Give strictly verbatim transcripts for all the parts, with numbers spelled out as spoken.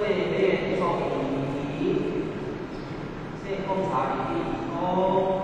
面创意，先观察你哦。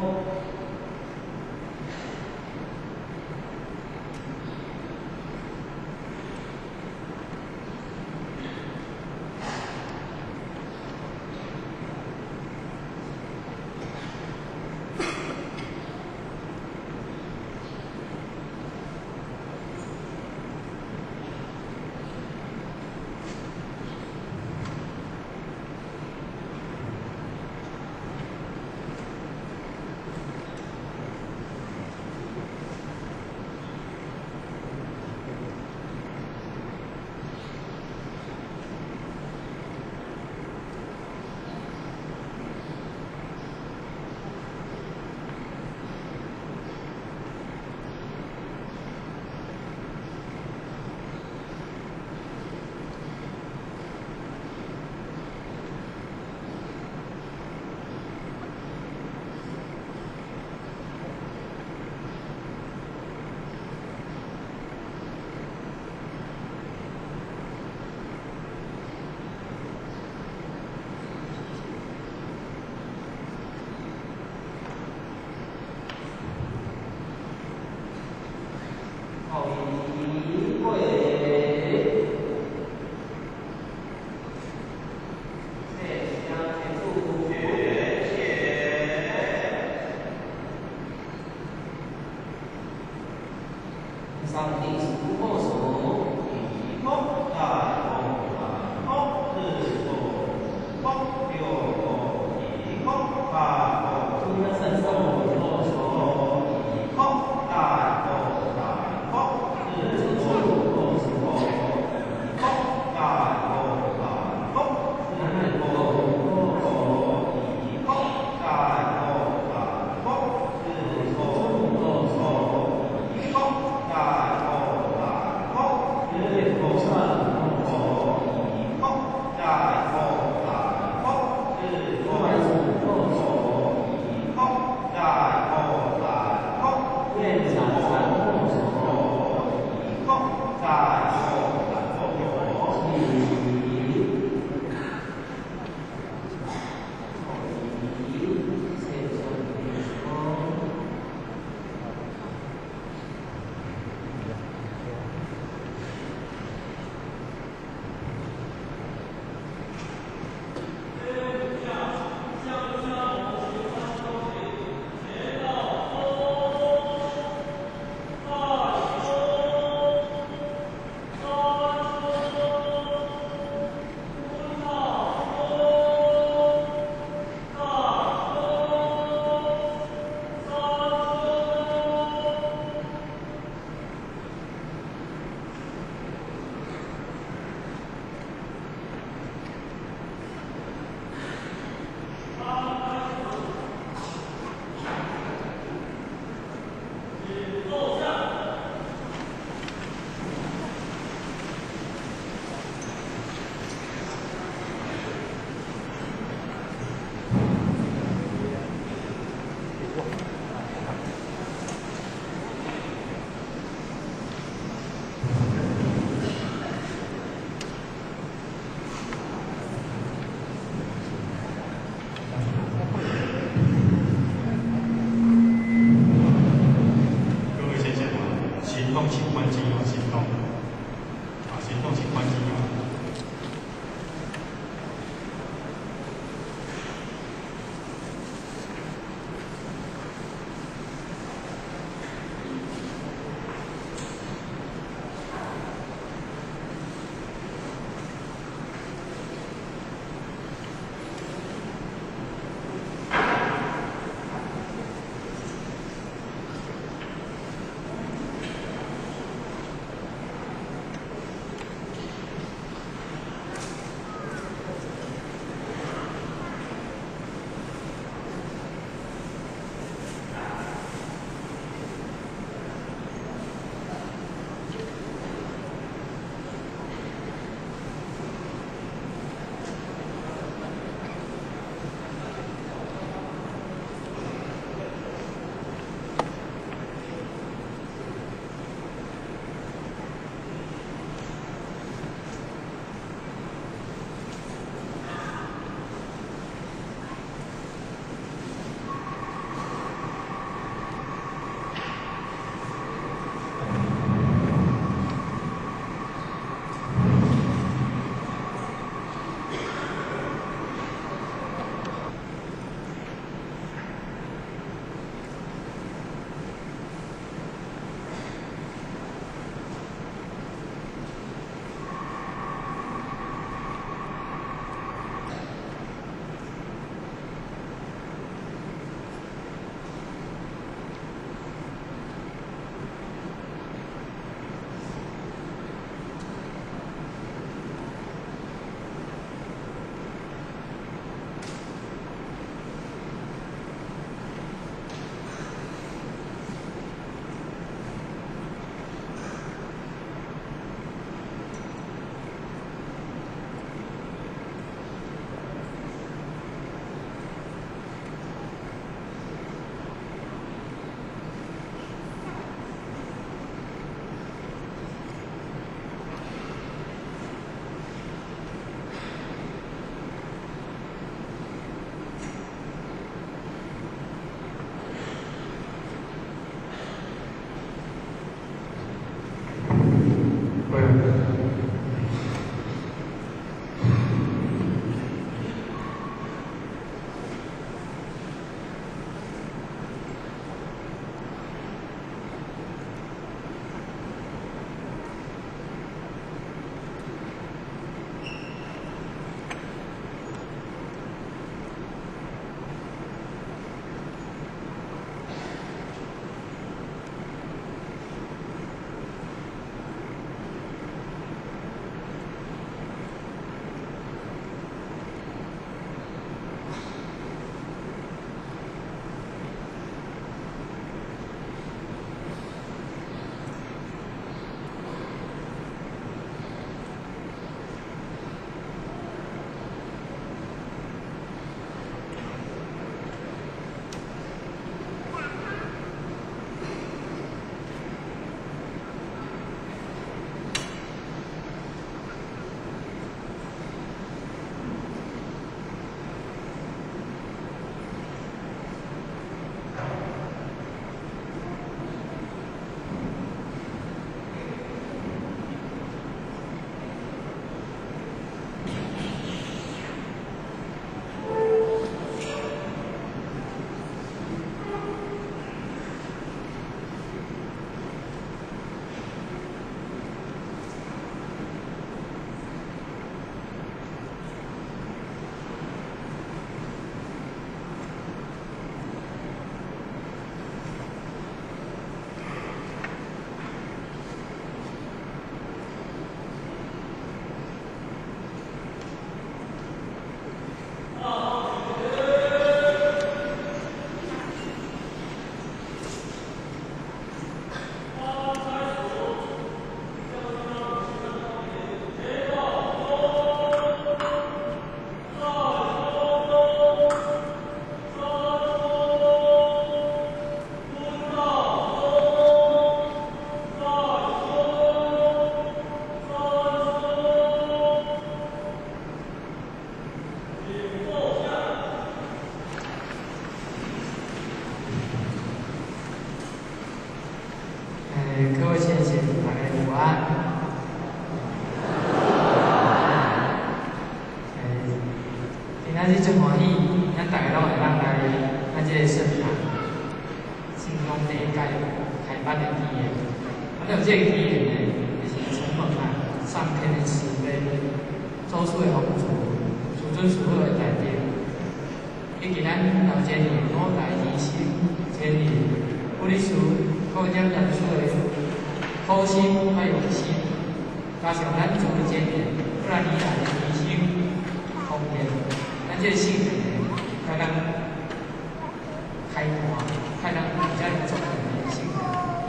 今仔日真欢喜，咱大家拢会当来咱这个圣堂，圣堂第一届开办的纪念。啊，有这个纪念呢，就是承蒙啊上天的慈悲，周处的福主，主尊所有的代表，以及咱头前年五代医生前年护理师各种人士的好心还有用心，加上咱做的前年不然以来的医生方面。 这个性格呢，才能开拓，才能比较有重要的性格。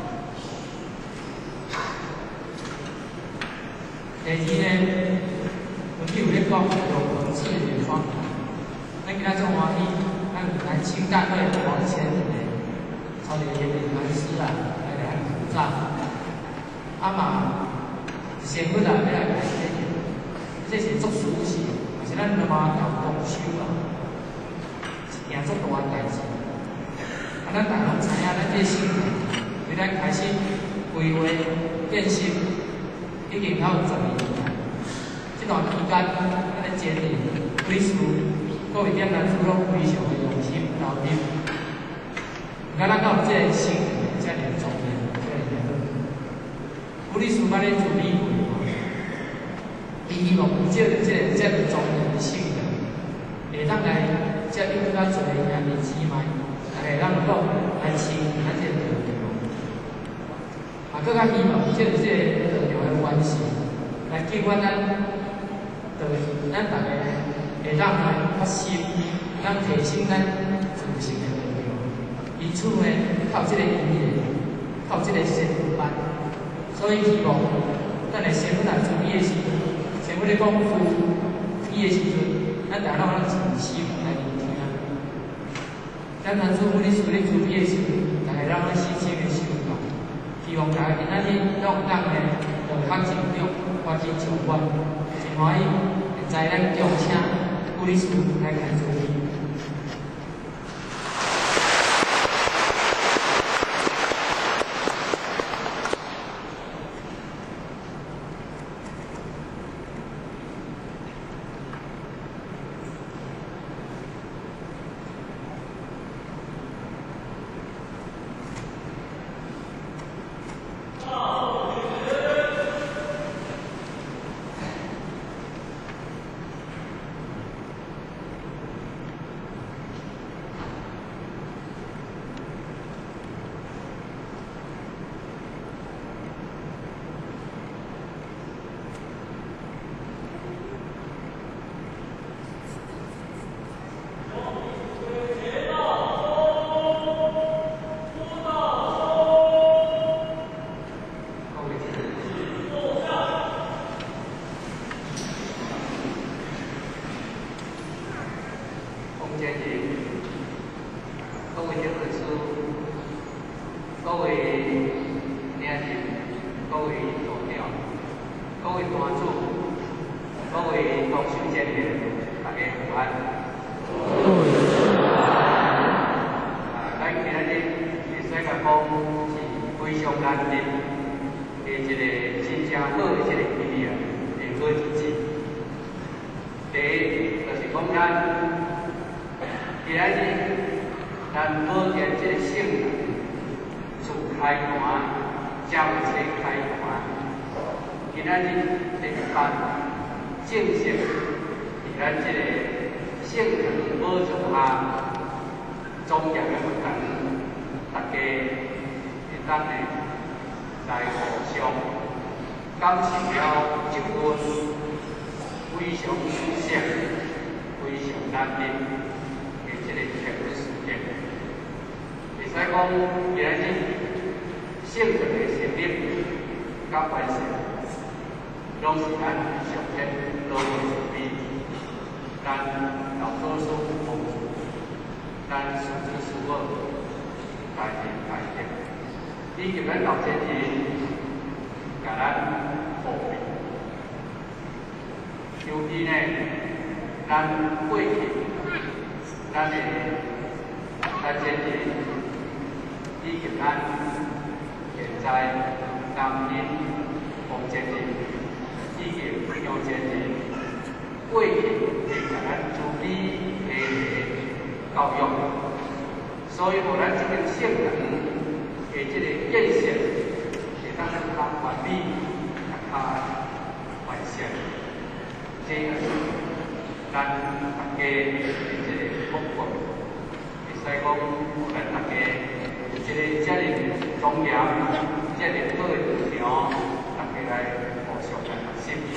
第二呢，有有咧讲有文字的方法，咱今仔做欢喜，咱南清大会王前呢，操练业的传师啊，来来鼓掌。啊嘛，先不来要来改这个，这是做熟悉。 是咱罗马教共修啊，一件足大代志。啊，咱大家拢知影，咱这性格，为咱开始规划建设，已经较有十年。这段期间，咱咧建立每事各位点咱主拢非常的用心投入。你看咱到有这个性格，这个重要，这个好。有历史捌咧处理过。 希望借着这个这个重要的性格，会当来接引较侪兄弟姊妹，大家能够来亲咱这个道场。啊，更较希望借着这个道场的关系，来激发咱道咱大家会当来发心，当提升咱自信的道场。因此呢，靠这个音乐，靠这个先锋班，所以希望咱来先锋来注意的是。 前面咧讲夫伊的时阵，咱大家拢真心来聆听。咱当初阮咧处理主义的时阵，大家让咱细心的修改，希望大家今仔日拢有当咧同学成长，欢喜上班，真欢喜，会知咱共请护理师来开主义。 过去，会甲咱处理教育，所以互咱这个性能的这个建设，会当咱较完美、较完善。这个是咱大家的这个目标，会使讲互咱大家有这个责任庄严、责任好的力量，大家来互相来学习。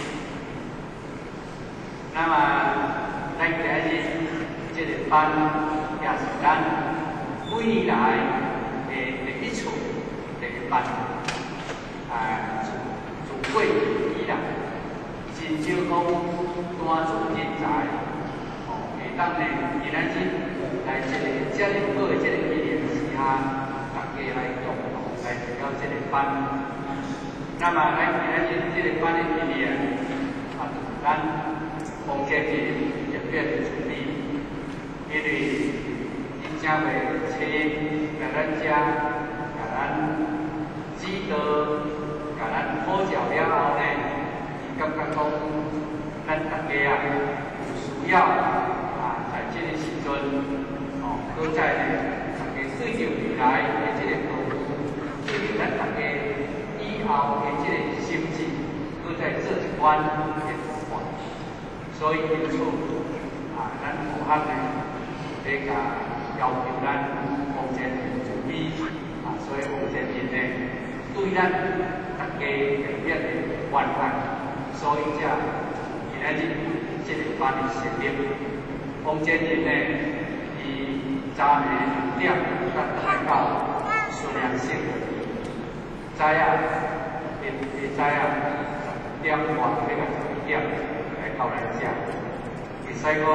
那么，咱今日这个班也是咱未来的第一次第一班，啊，自过以来，真少讲单做人才，哦，会当呢，今仔日来这个这个好的这个纪念时下，大家来共同来参加这个班。那么，咱今仔日这个班的纪念，啊，咱奉献的特别的准备，因为真正会请来咱遮，甲咱指导，甲咱普教了后呢，伊感觉讲，咱大家啊有需要啊，在这个时阵，哦，搁再呢，大家对着未来的这个道路，对着咱大家以后的这个心智，搁再做一番的补完。所以因此啊，咱学校呢，这个要求咱奉献准备啊，所以奉献人呢，对咱大家特别的关爱，所以才今仔日这个班的成立。奉献人呢，伊早呢六点来到孙良县，早啊，会会早啊十点半要到十一点。到咱遮，会使讲一个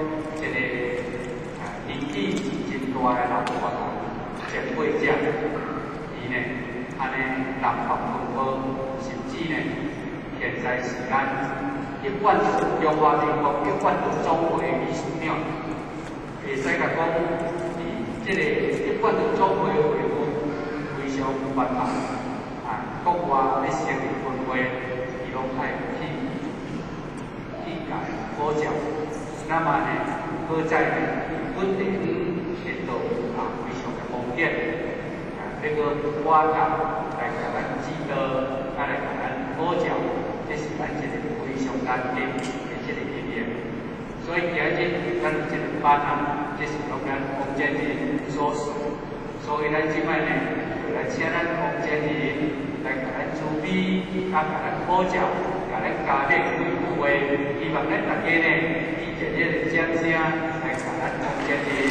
啊年纪真大的老大人前辈者，伊呢安尼南北分科，甚至呢现在是咱一贯中华民国一贯总会秘书长，会使甲讲，伊即个一贯总会会务非常繁忙，啊，国外咧成立分会，伊拢爱去。好教，那么呢，搁在呢稳定程度啊非常的方便，啊，这个我教来甲咱指导，啊来甲咱好教，这是咱一个非常难得的一个经验。所以今日咱这个班啊，这是讲咱洪建人所属，所以咱即摆呢，就来请咱洪建人来甲咱主编，啊甲咱好教。甲咱家庭维护的，希望咱大家呢，以热烈的掌声来甲咱洪建人。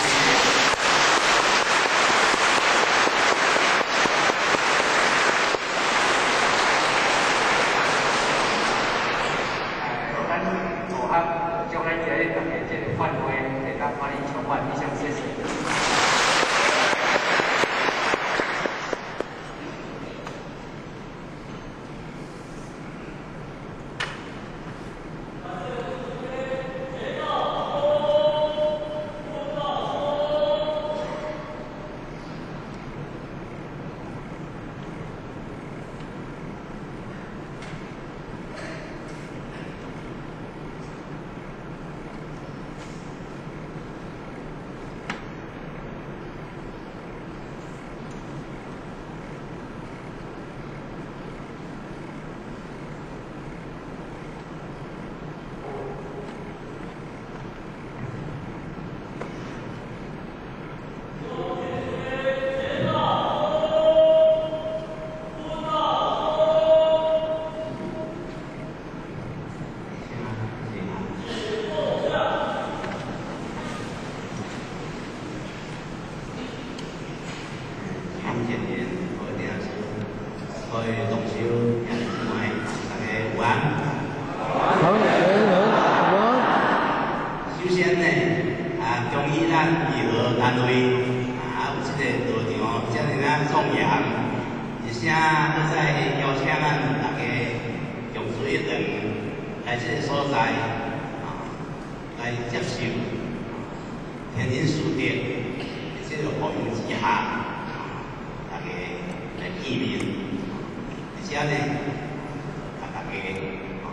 哎，咱学校将来这个大家这个范围，会当帮你充分以上谢谢。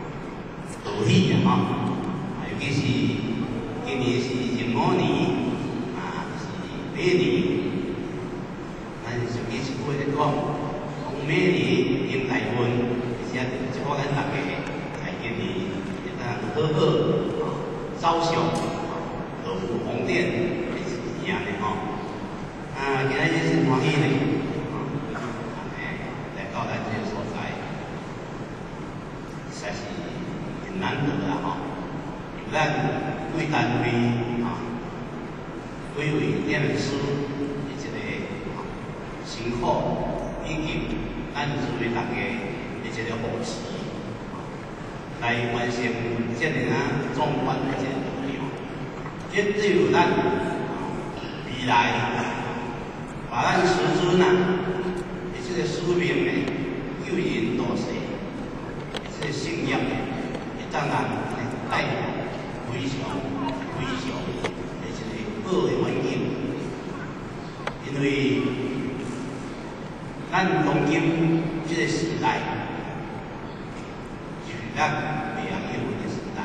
尤其是今年是一五年， 每年，咱上几次会咧讲，讲每年迎来运，而且即个咱大家在今年会当好好走上乐福红店的时间咧吼。啊，今仔日真欢喜咧，啊，来到咱这个所在，实在是很难得啦吼。有咱贵单位啊，几位店师的一个辛苦，以及咱作为大家的一个扶持，来完成这个啊壮观的一个目标。这只有咱未来把咱师尊啊的这个使命呢，救人度世，这个信仰呢，会当咱带来非常非常的一个好的环境，因为咱当今这个时代，就是咱未晓英文的时代。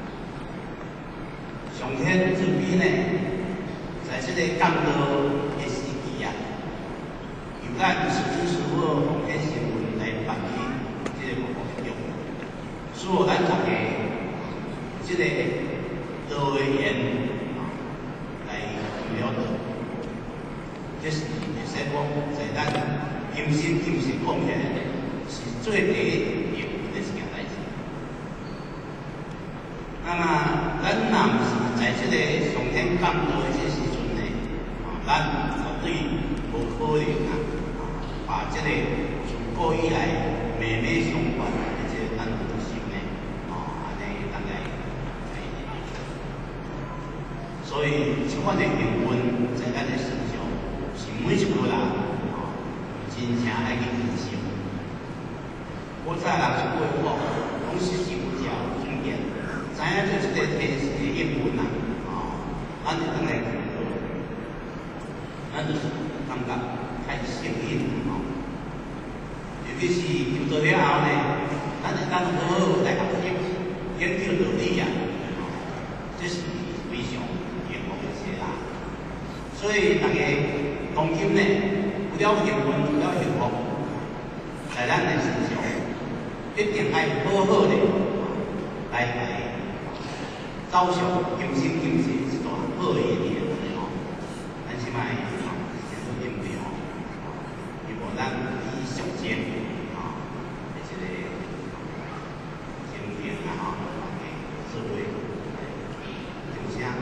上天这边呢，在这个降落的时期啊，由咱师尊师傅奉献新闻来办理这个活动，使我咱大家这个道的言来了解，这是会使讲在咱今生今世贡献是最第一要的一件代志。那么，咱若毋是在这个上天降落的这时阵呢，啊，咱绝对无可能啊，把这个自古以来美美相关的这个咱本心呢，啊，安尼大概。所以，这款的缘分在咱的身上，是每一个人啊，真正爱去珍惜。我早人一句话，讲实事求是经验，知影着这个天时的应运啊，啊，咱就当来看到，咱就是感觉太幸运啊。尤其是入到了后呢，咱就当好好来学习，研究道理啊，这是非常。所以大家当今呢，有了幸运，有了幸福，在咱的身上，一定爱好好的来来走上今生今世一段好的一年哦。咱即摆先做应对哦，如果咱以上前啊，这个经验啊，哈，智慧，就像。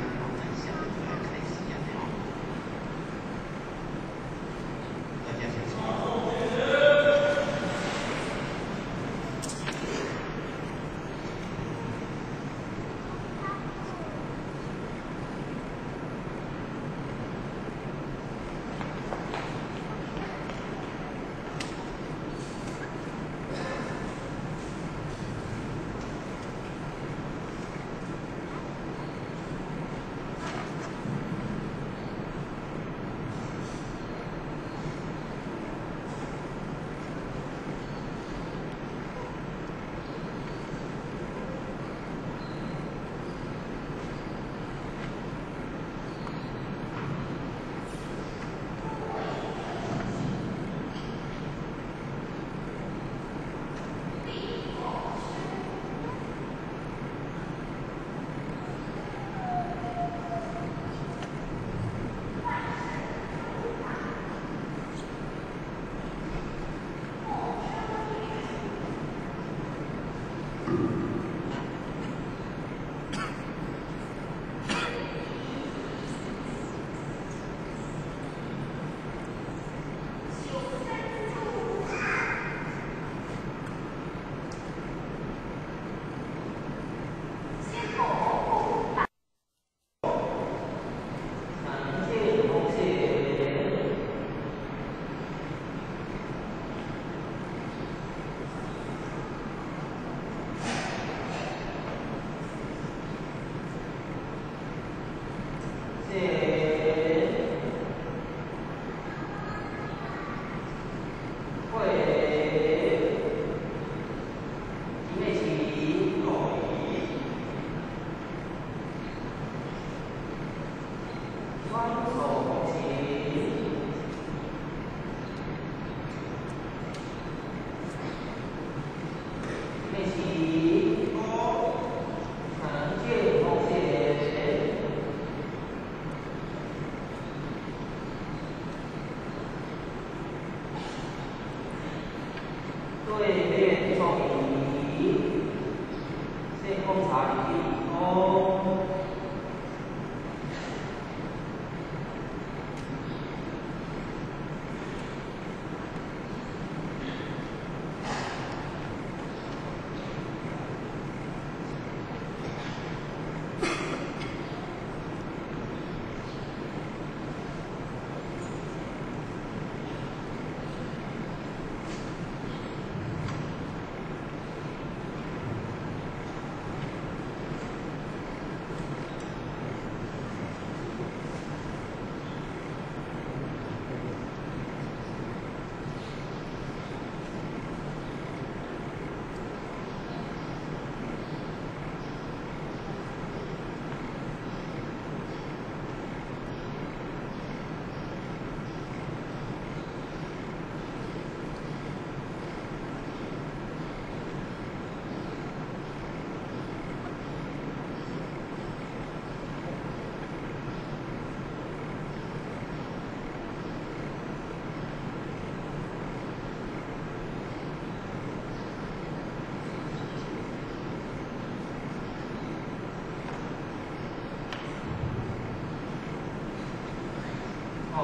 双手捧起。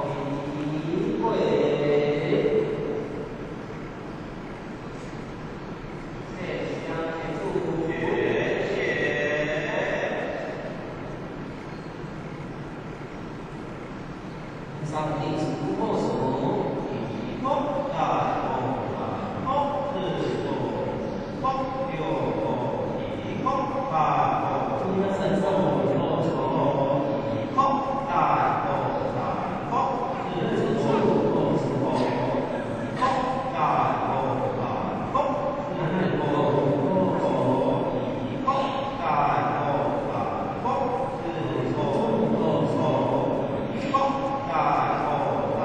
一会。上第十步后手，一空大空大空，四空空六空一空大空，一个伸手右手，一空大空大空，四空后手，一空大空大空，四空后手，一空大空大空，四空后手，一空。大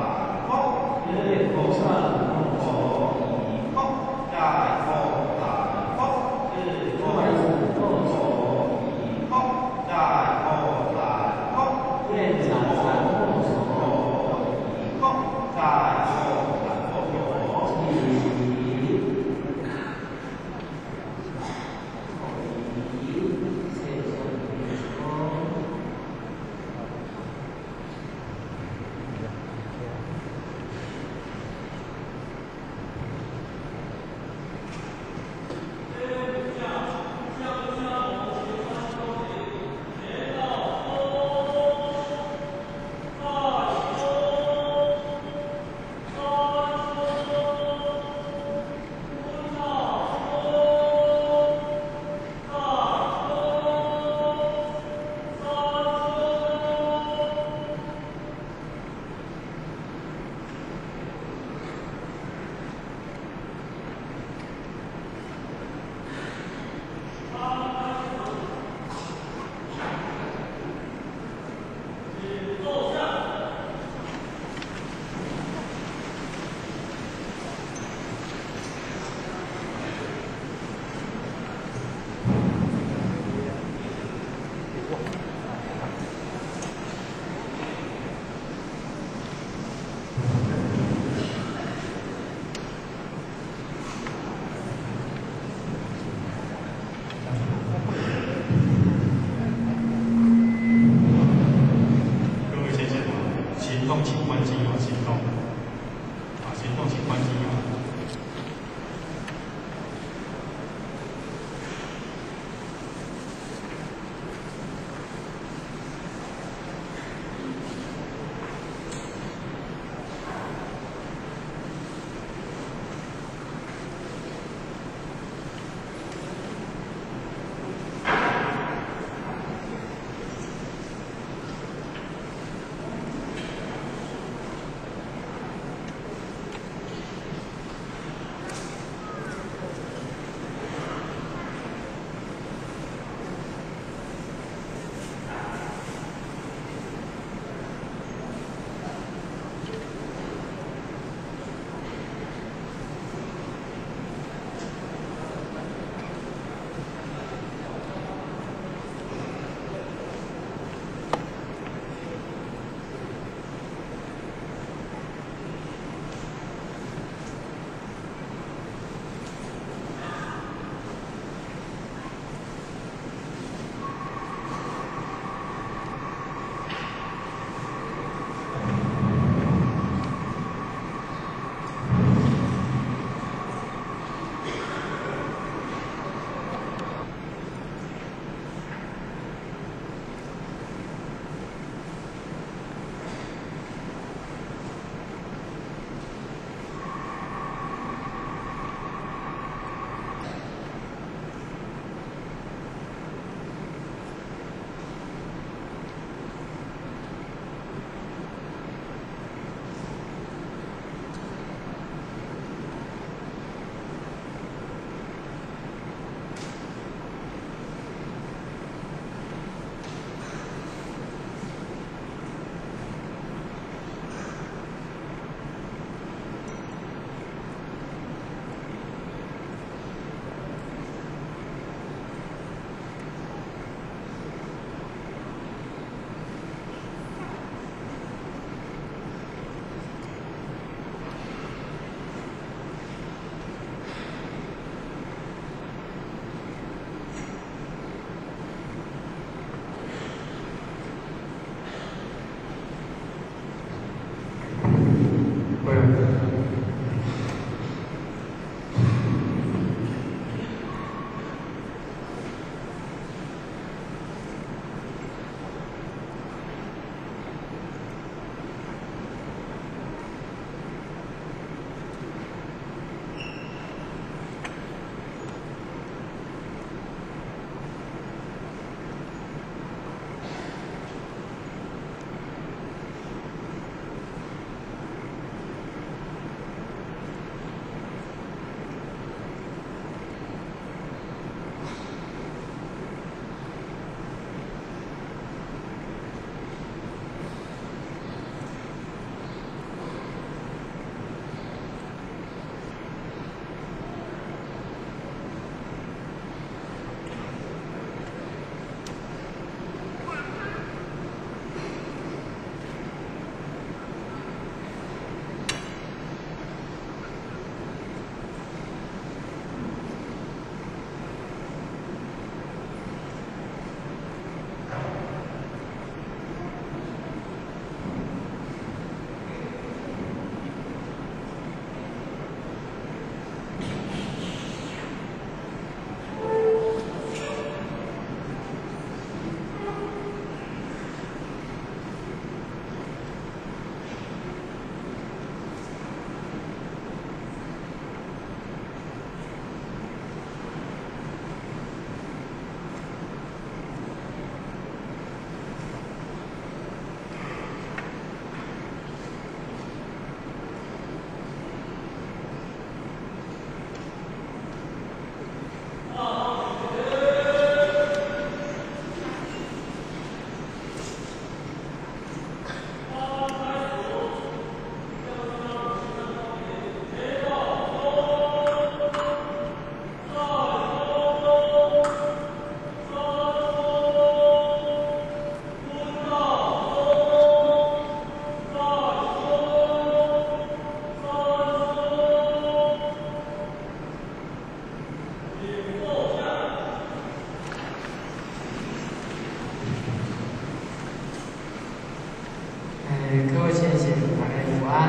各位先生，大家午安。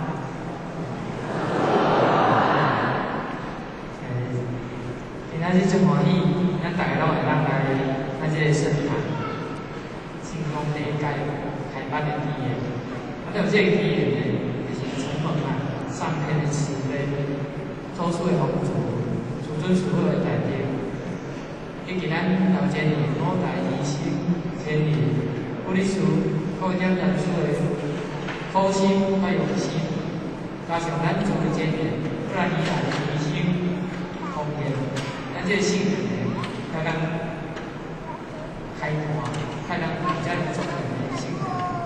诶，今仔日真欢喜，咱大家拢会当来咱这个圣堂，星光第一届开办的纪念。啊，有这个纪念呢，就是陈本啊，上天的慈悲，周处的宏主，主尊所有的大德，以及咱头前年五代医生千年，不离书。各位点人数的苦心甲用心，加上咱做的这点，不然以来提升方面，咱这性格呢，才能开拓，才能比较有作用的性格。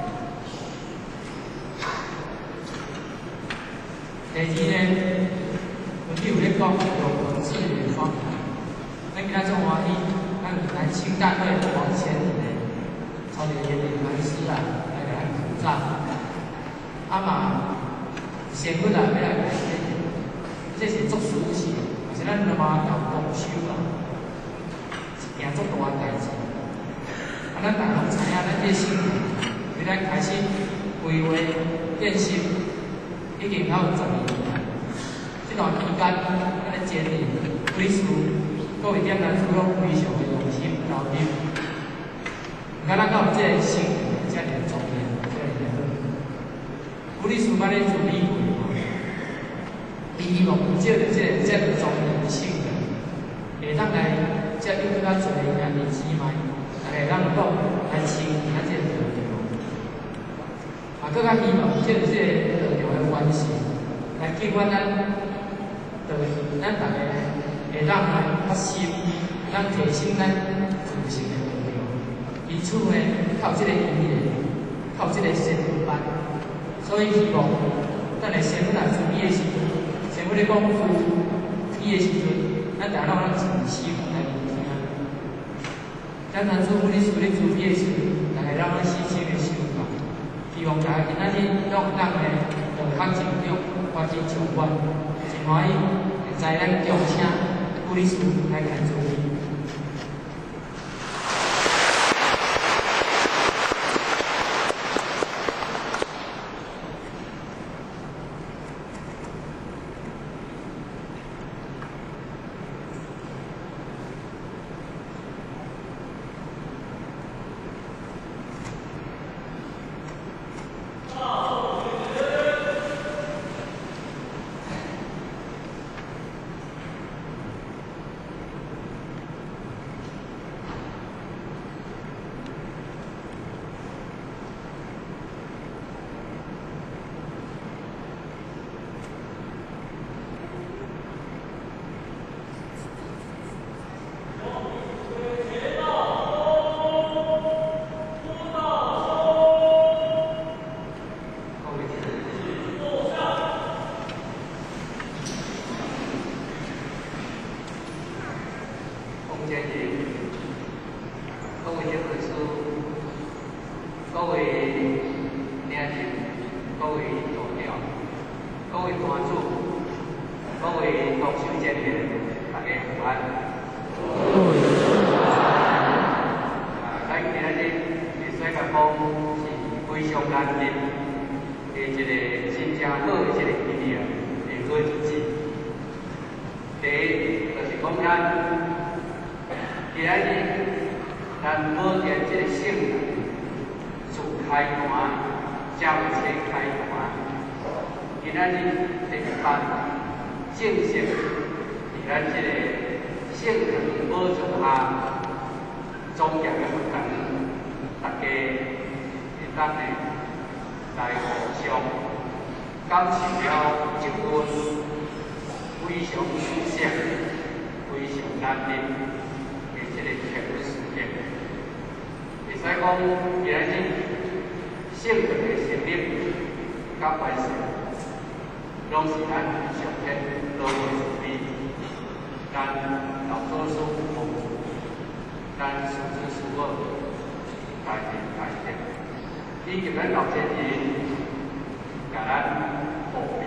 第二呢，有啲有咧讲有文字语方法，咱今仔做欢喜，咱南清大会王前呢。超级严厉老师啊，来给咱鼓掌。啊嘛，先不来要来改变，这是做事情，而且咱他妈要动手啊，是件足大个代志。啊，咱大家拢知影，咱这心，从咱开始规划练习，已经还有十年。这段期间，咱咧建立每事，各位点人做拢非常的用心投入。咱咱到这个心，这个重要，这个好。不哩书捌咧处理过，伊希望借着这个这个重要性的，会当来接触较侪兄弟姊妹，大家咱讲来亲咱这个道场，啊，更较希望借着这个道场的关系，来激发咱，就咱大家会当来发心，咱提升咱自信的。因此呢，靠这个意义，靠这个先分班，所以希望咱来先分来注意的时阵，先分咧讲注意的时阵，咱大家拢真心来聆听。咱当初分咧处理注意的时阵，大家让咱细心的修法，希望大家今仔日让咱呢，就较集中，发起上关，真欢喜，会知咱强请分咧书来看注意。 各位领袖、各位代表、各位团主、各位同修前辈，大家午安。啊，咱今仔日会使甲讲是非常难得的一个真正好的一个纪念的好日子。第一就是讲咱今仔日咱保健这个圣人。 开团，教车开团，今仔日第一班正式伫咱这个圣人保障下庄严的活动，大家会当呢来互相感受了这份非常殊胜、非常难得的这个特殊事件。会使讲今仔日。 圣人的成立、甲完成，拢是咱上天落的慈悲，咱老祖师父母，咱师子师母大人大德，以及咱老先人，甲咱保庇。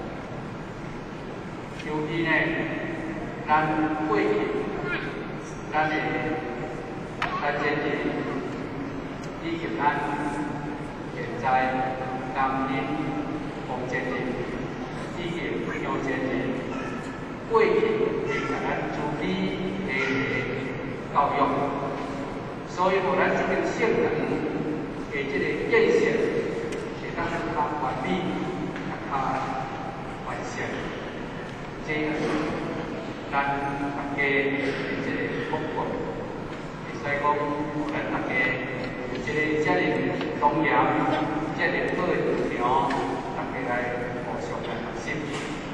尤其呢，咱过去，咱的咱先人，以及咱。 现在南宁、黄前人以及杨前人，过去是甲咱主理的教育，所以无咱这个圣人的这个建设，会当咱较完美、较完善，这个咱大家的这个福分，会使讲咱大家。 这个遮尔庄严、遮尔好的道场，大家来互相来学习。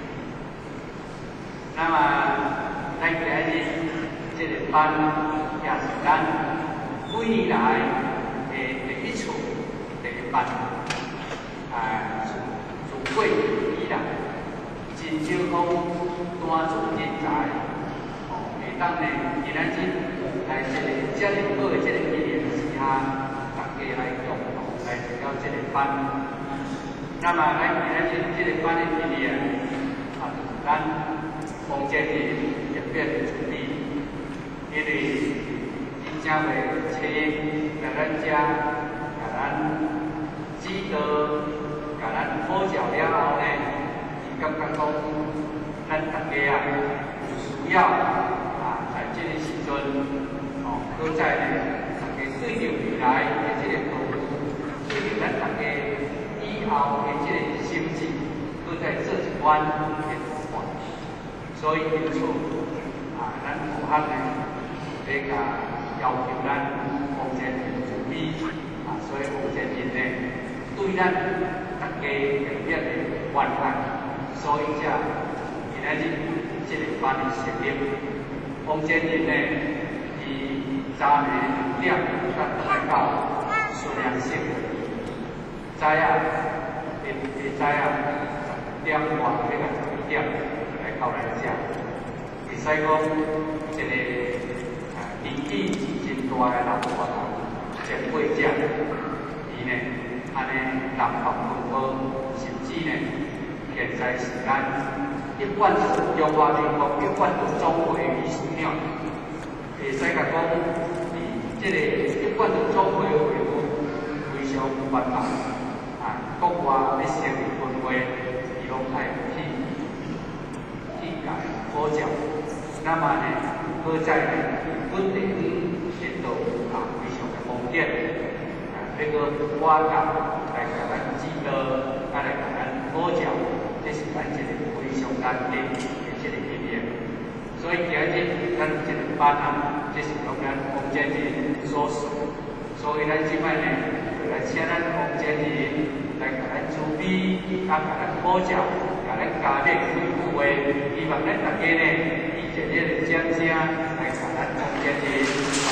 那么，咱今日这个班也是咱几年来的第一次第一班，啊，自过去以来，真少讲单纯人才，哦，会当呢，今仔日来这个遮尔好的这个纪念时下。 来共同来了这个班，那么咱今仔日这个班的纪念，啊，咱黄前人特别的注意，因为真正会请来咱遮，甲咱指导，甲咱辅教了后呢，伊感觉讲，咱大家啊有需要啊，在这个时阵，哦，搁再呢。 对着未来的这个道路，对着咱大家以后的这个心智，搁在做一款的图案。所以因此啊，咱学校呢，要甲要求咱黄前人注意啊，所以黄前人呢，对咱大家特别的关爱，所以才今仔日这个班的成立，黄前人呢，伊早呢。 点咱来到孙杨县，早啊，会会早啊，点外迄个十二点来到咱遮，会使讲一个啊年纪真大的老大人前辈者，伊呢安尼南北奔波，甚至呢现在是咱一贯是中华民国一贯是中华艺术鸟，会使甲讲。 这个一贯的中华会务非常繁忙，啊，国外要成立分会，伊拢爱去去甲好教。那么呢，搁在呢稳定程度啊非常的方便，啊，那个挖掘来甲咱指导，啊来甲咱好教，这是咱一个非常难得的这个经验。所以今日咱这个班啊，这是讲咱黄前人。 所属，所以咱即摆呢，就来请咱黄前人来甲咱主理，甲咱好教，甲咱家庭开句话，希望咱大家呢，以热烈的掌声来甲咱黄前人。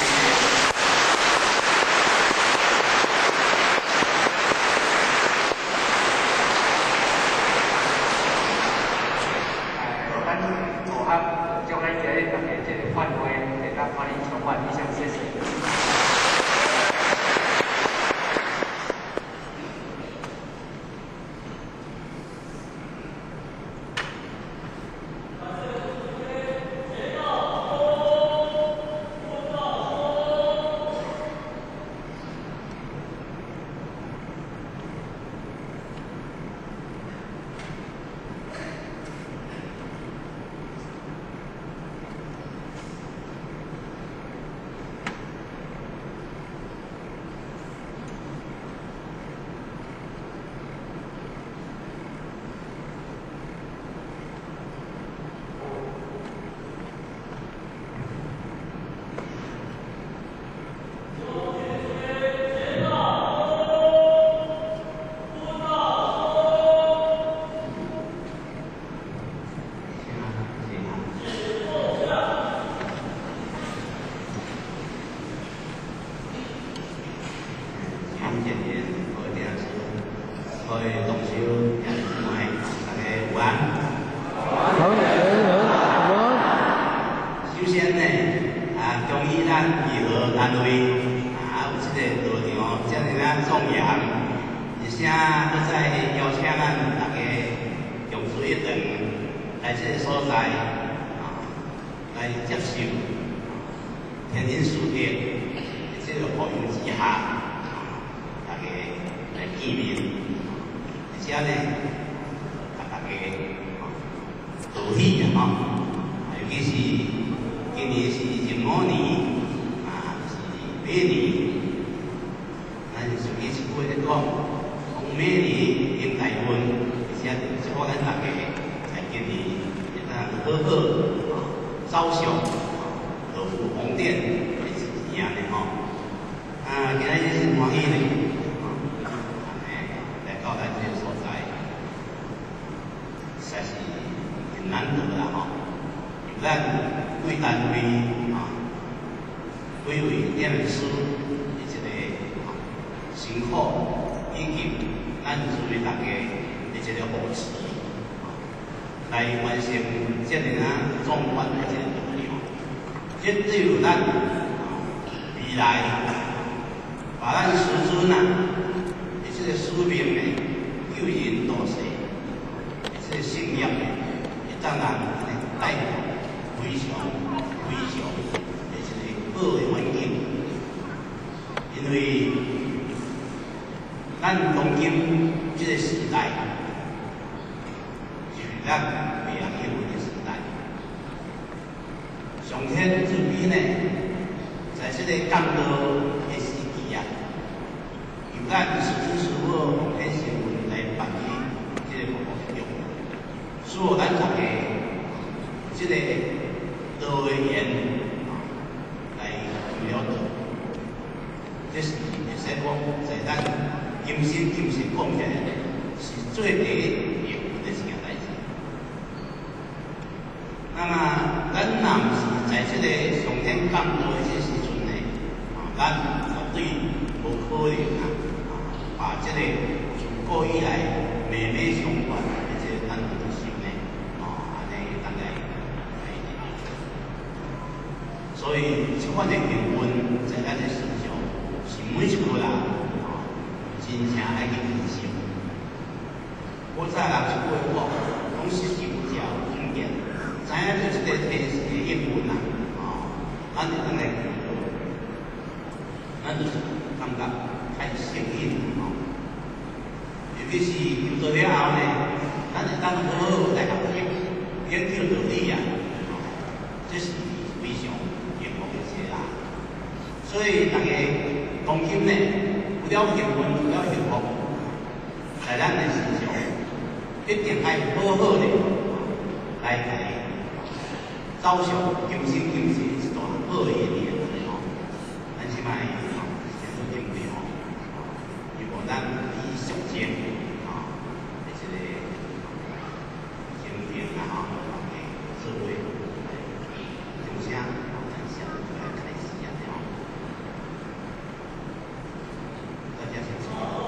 哎，咱组合将咱今日大家这个范围，会当帮你充满以上谢谢。 见面，各位弟兄姊妹，各位同修兄弟姊妹，大家有安。 好，好，好。 首先呢，啊，恭喜咱义和单位啊，有这个道场遮尔啊壮扬，而且搁再邀请咱大家共聚一堂，来这个所在啊，来接受天人师界的这个福音之下，大家来见面，而且呢，甲大家道喜啊吼，尤其是今年是壬午年啊，是马年，咱就属于一句咧讲，讲马年迎大运，而且祝福咱大家在今年会当好好啊，走上道富红点的事情安尼吼。啊，今仔日真欢喜咧，啊，安尼来到咱这个所在，实在是很难得啦吼。有咱贵单位啊，贵为点师的一个啊辛苦，以及咱作为大家的一个扶持，来完成这个啊壮观的这个道理。这对于咱啊未来把咱师尊啊的这个使命呢，救人度世的这个信仰呢，会当然带来非常非常的一个好的环境，因为咱当今这个时代是咱未晓休的时代。上天慈悲呢，在这个降道的时期啊，由咱师尊师父奉天神文来办理这个服务业务，使我咱大家这个道的言啊来了解，这是会使讲在咱今生今世讲起来是最第一业务的一件代志。那么，咱若毋是在这个上天降道的这时阵呢，啊，咱绝对无可能啊，啊，把这个自古以来脉脉相传的这个咱本心呢，啊，安尼大概来。所以，这款的缘分在咱的身上，是每一个人啊，真正爱去珍惜。我早人一句话，讲实事有条，经验。知影着这个天时的应运啊，哦，咱就当来，咱就是感觉太幸运哦。尤其是入道了后呢，咱就当好好来学习，研究道理啊，哦，这是非常幸福的事啊。所以大家当今呢，有了幸运，有了幸福，在咱的身上，一定爱好好的来来。走上今生今世一段好的一年吼，咱即摆吼先做准备吼，如果咱以上前吼的这个经验啊吼，诶，作为从啥吼，咱先就来开始啊吼，大家先坐。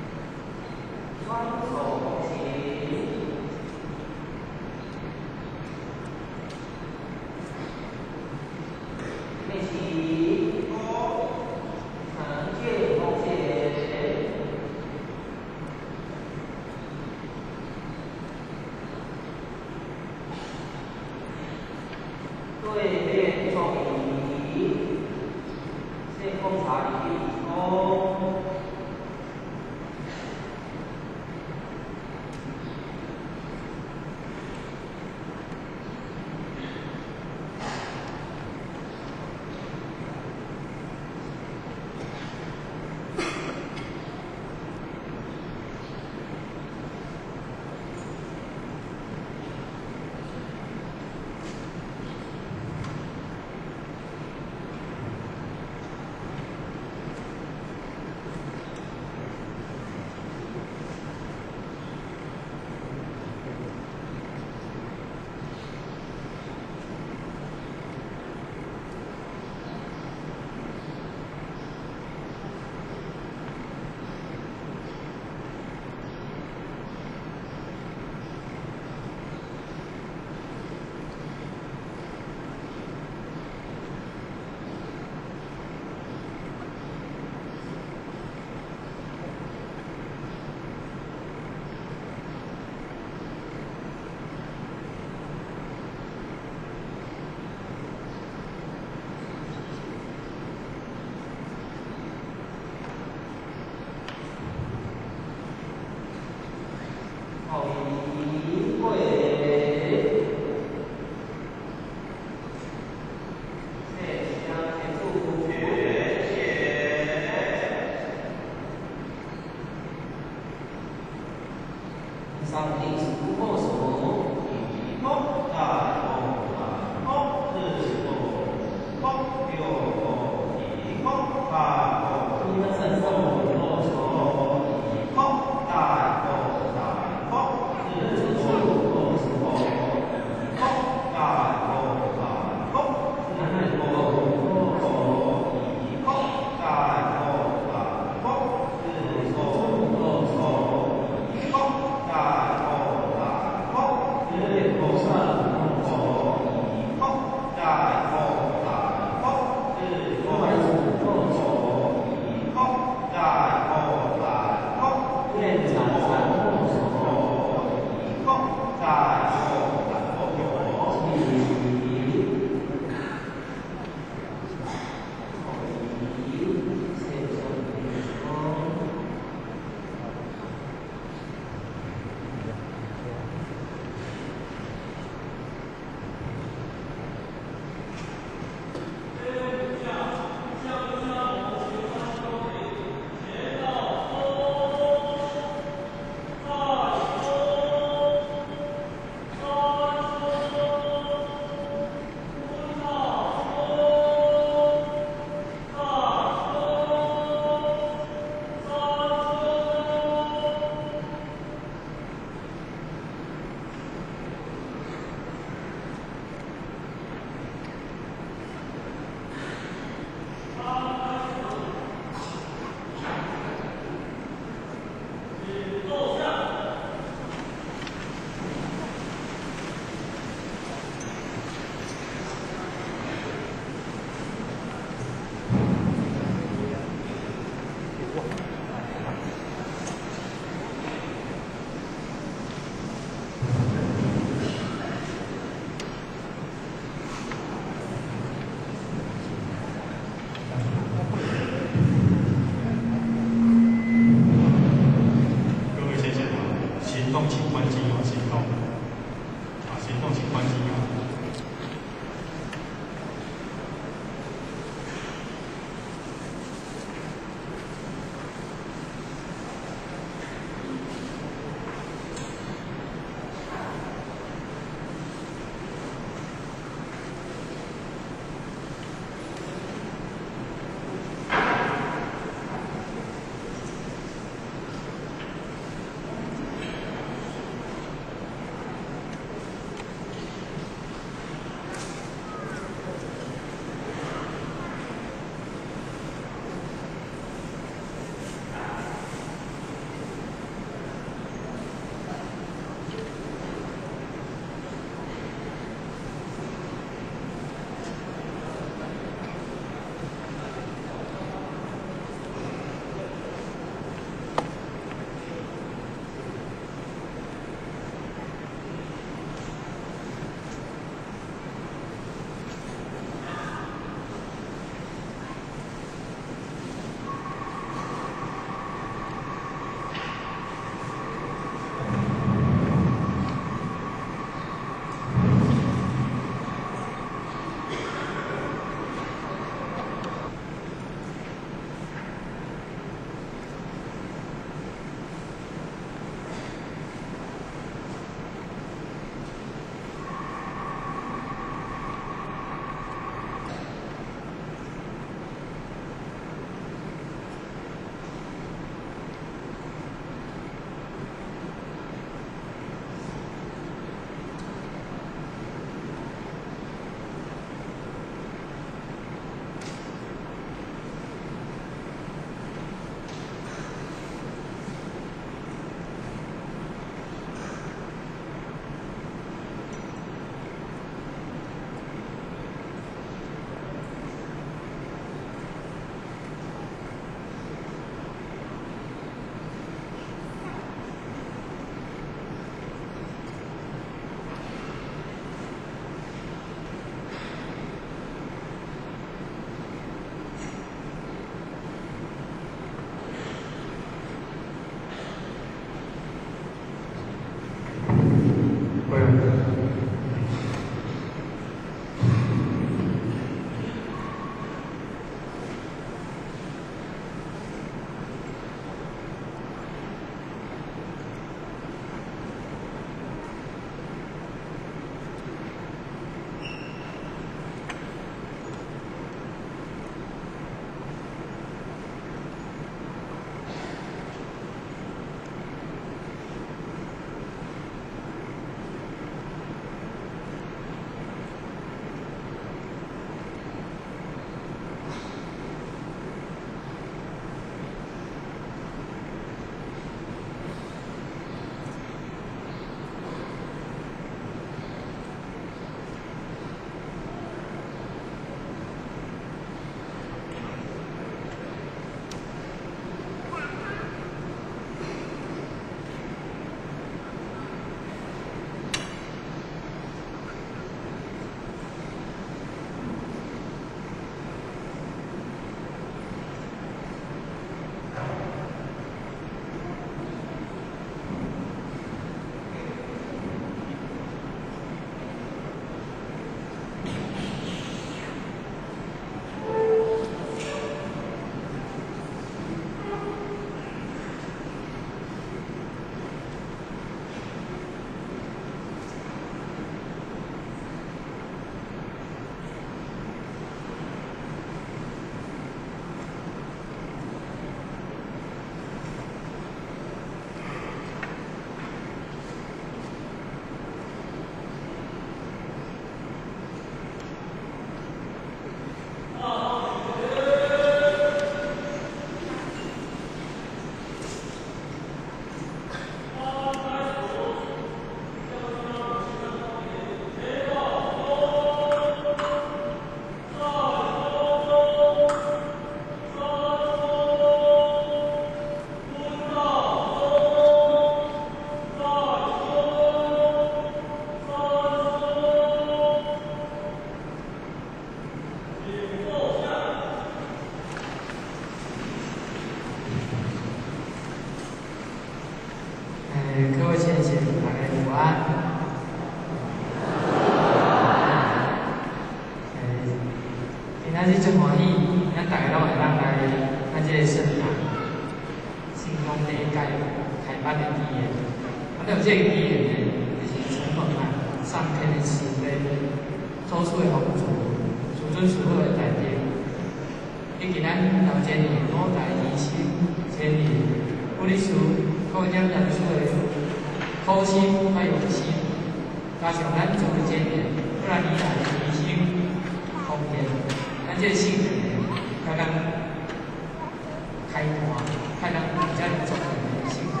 是真欢喜，咱大家拢会当来咱这个圣堂，圣公第一届开办的纪念。啊，了这个纪念呢，就是承蒙啊上天的慈悲，做出的帮助，诸尊所有的代表，以及咱头前年五代医生前年护理师各种人士的苦心和用心，加上咱做的前年不然以来的医生奉献。 咱这性格，才能开拓，才能比较有作用的性格。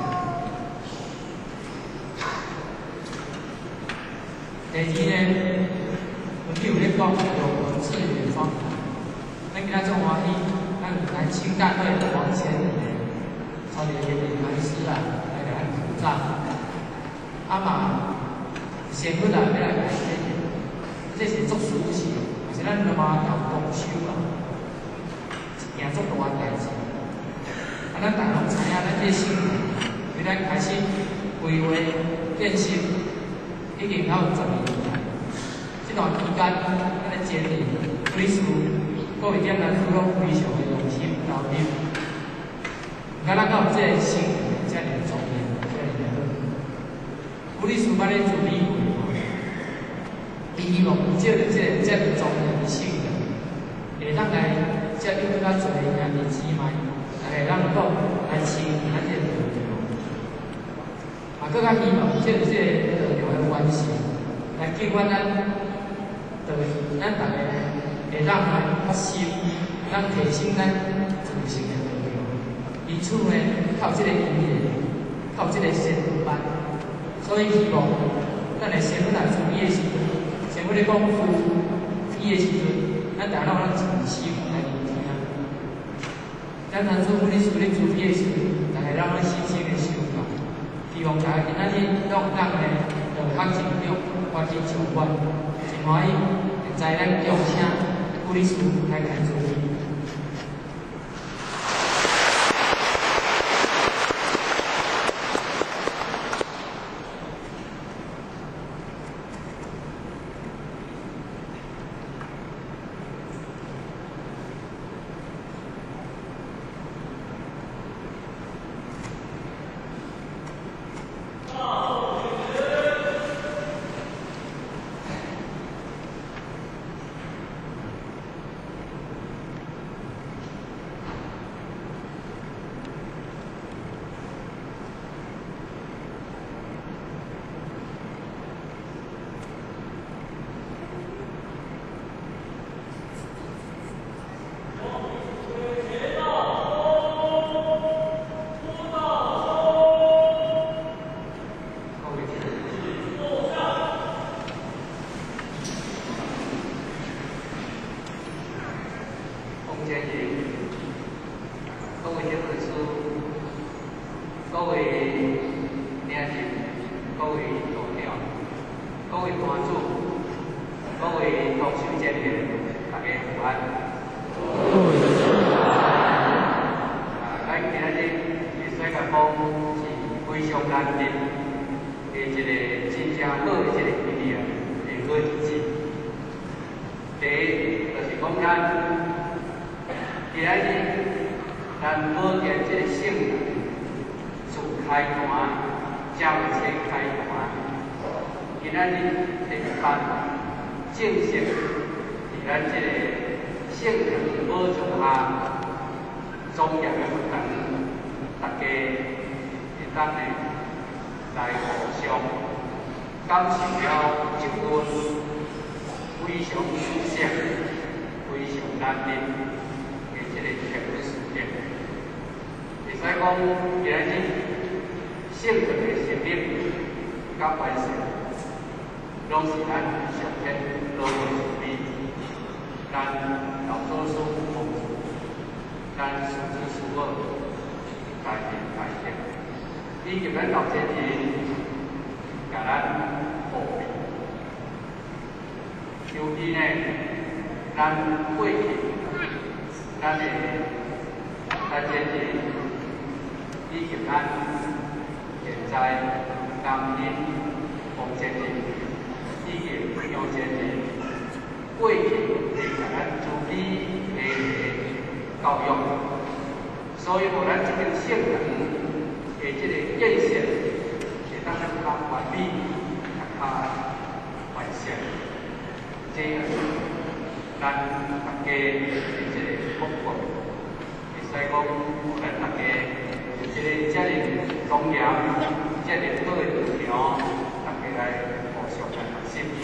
第二呢，有譬如咧讲有文字语的方法，咱今仔做欢喜，咱咱清代会王乾的超级严明禅师啊，来给咱主张。啊嘛，先不来要来改变，这是作书是。 是咱他妈要共修啊，一件足大个代志。啊，咱大家拢知影，咱这性格，从咱开始规划练习，已经还有十年了。这段期间，咱咧建立护理师各位点来辅导非常的用心投入。唔敢咱有这个性格，这样庄严，这样好。护理师捌咧做理会。 希望借着这这个庄严的性格，会当来接触更较侪兄弟姊妹，来让能够来亲近咱这个道场。啊，更加希望借着这个道场的关系，来激发咱道咱大家会当来发心，当提升咱自身的道场。因此呢，靠这个音乐，靠这个先锋班，所以希望咱来先锋来注意的时阵。 前面咧讲夫伊的时阵，咱大家拢真心来聆听。咱当初护理师咧主义的时阵，大家让咱细心的修法，希望大家今仔日拢当咧道学成长，发挥上观，真欢喜。现在咱邀请护理师来开主义。 贵体平台咱主体的教育，所以无咱这个性能的这个建设，会当咱较完美、较完善。这样，咱大家的这个国国，会使讲，咱大家这个遮尔庄严、遮尔好的道场，大家来互相来学习。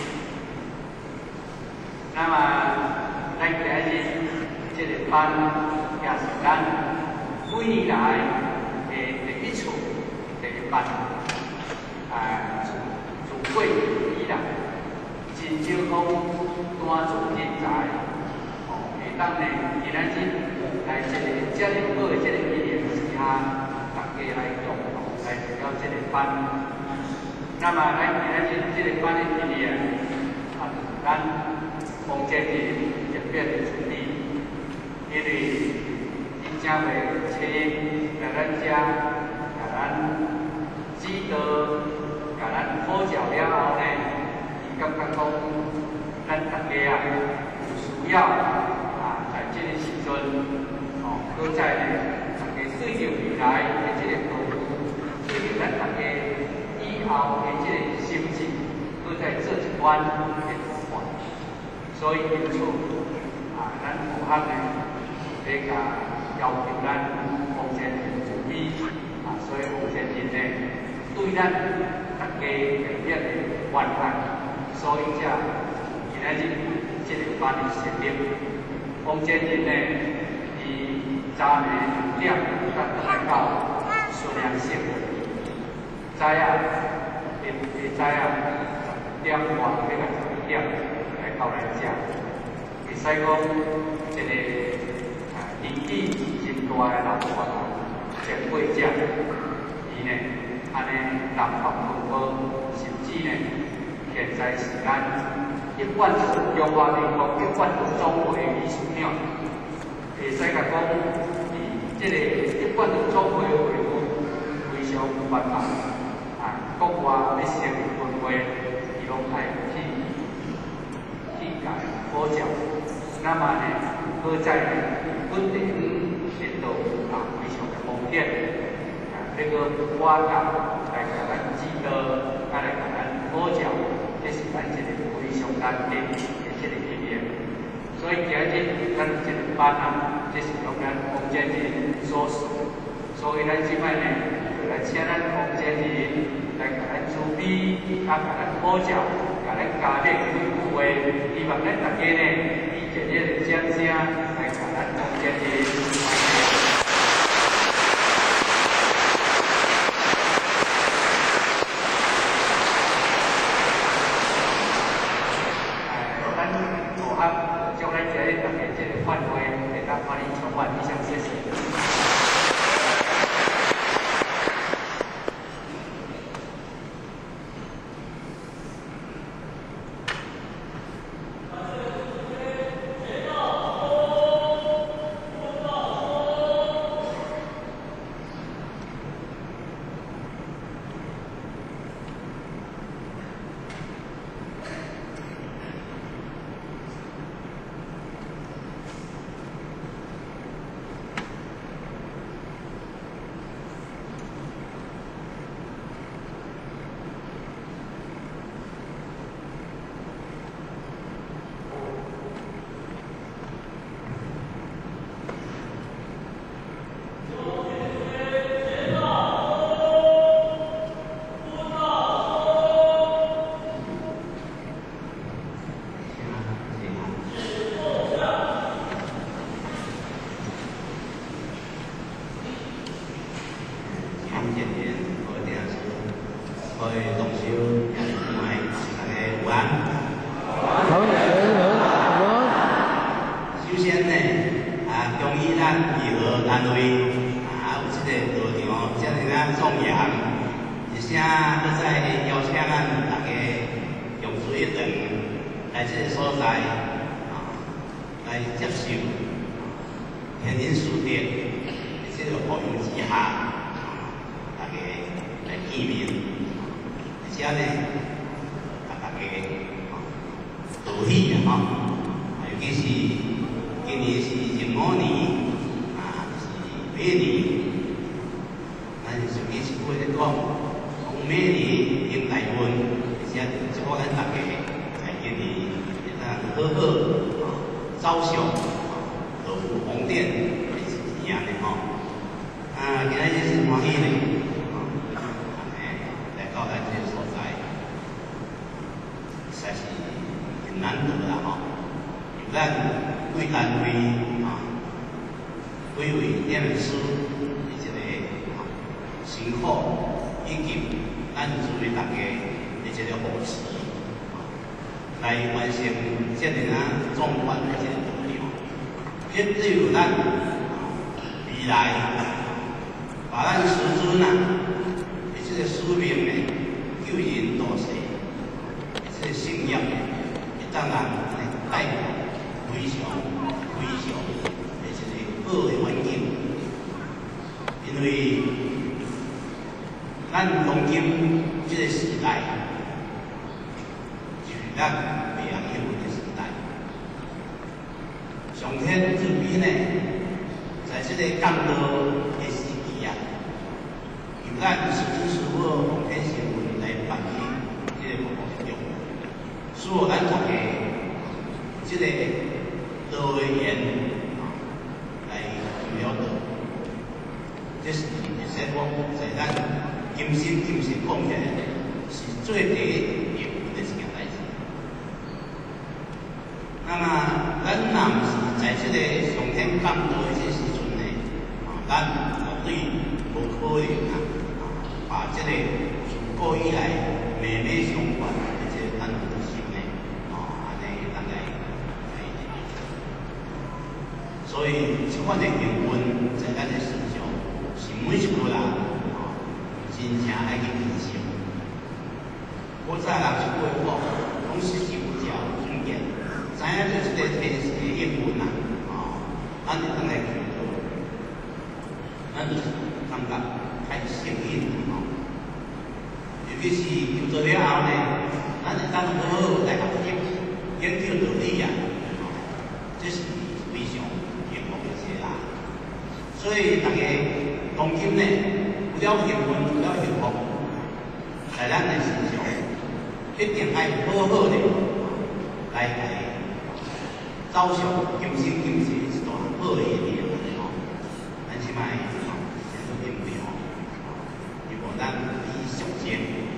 那么，咱今日这个班也是咱几年来的第一次第一班，啊，自自过以来，真少讲单做人才，哦，会当呢，今仔日来这个遮尔好的这个一年之下，大家来共同来了这个班。那么，咱今仔日这个班的一年，啊，咱王建仁特别的处理，因为真正会请来咱遮，甲咱指导，甲咱好教了后呢，伊感觉讲，咱大家啊有需要啊，在这个时阵，哦，搁再呢，大家对着未来的这个道路，对着咱大家以后的这个心情，搁再做一关的转换。所以因此，啊，咱学校呢，要甲要求咱王建仁主委，啊，所以王建仁呢，对咱大家特别的关爱，所以才今仔日这个班的成立。王建仁呢，伊早呢五点咱来到顺良县，早啊，下下早啊十点半要来十一点。到来遮，会使讲一个啊年纪真大的老大前辈者，伊呢安尼南北分布，甚至呢现在是咱一贯是中华民国一贯是中国的艺术鸟，会使甲讲伊这个一贯是中国的维护非常繁忙，啊国外要成分会，伊拢爱去。好教，那么呢，好在呢，稳定领导啊，非常的方便。啊，这个我甲来甲咱指导，啊来甲咱好教，这是咱一个非常难得的这个经验。所以今日咱这个班啊，这是由咱王建仁所属，所以咱即摆呢，就来请咱王建仁来甲咱主编，啊甲咱好教。甲咱家长几句话，希望咱大家呢，以热烈的掌声来甲咱王建仁。哎，咱学校将来这大家这个范围，会当帮你充满理想，谢谢。 尤其是今年是壬午年，啊是马年，咱上几次会咧讲，从马年迎大运，而且祝福咱大家在今年会当好好啊走上路如红电，是这样的吼。啊，今日是欢喜咧，啊，来到咱这个所在，实在是很难得啦吼。有咱贵单位啊，贵为点师的一个啊辛苦，以及咱作为大家的一个扶持，来完成这个啊壮观的一个目标。这只有咱未来。把咱师尊啊，的这个使命呢，救人度世，的这个信仰，会当人来带来非常非常的这个好的环境。因为咱当今这个时代，就是咱未晓休的时代。上天这边呢，在这个降道的时期啊。咱师尊师傅奉天行文来扮演这个服务作用，使我咱大家这个道言啊来了解，这是会使讲在咱今生今世讲起来是最第一要的一件代志。那么咱若是在这个上天降道的这时阵呢，啊，咱绝对无可能啊。把这个自古以来脉脉相传的这个咱们的心呢，哦，安尼咱来来，所以这款的经文在咱的身上是每一个人哦，真正爱去珍惜。我早人一句话，拢是受教尊严，知影着这个天时的应运啊，哦，咱就当来求道，咱就是感觉太幸运了。尤其是求道了后呢，咱会当好好来学习研究道理啊，这是非常幸福的事啦。所以大家当今呢，有了幸运，有了幸福，在咱的身上，一定爱好好的来来走上今生今世一段好的一年吼。咱即摆吼，先做准备吼，如果咱以上前。